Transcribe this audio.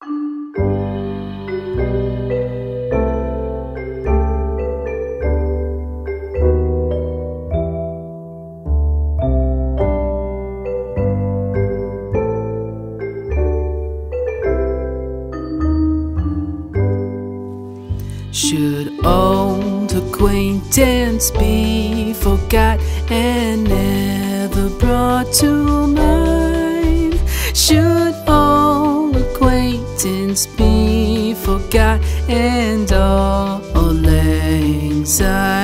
Should old acquaintance be forgot and never brought to mind? Should old acquaintance be forgot and all anxiety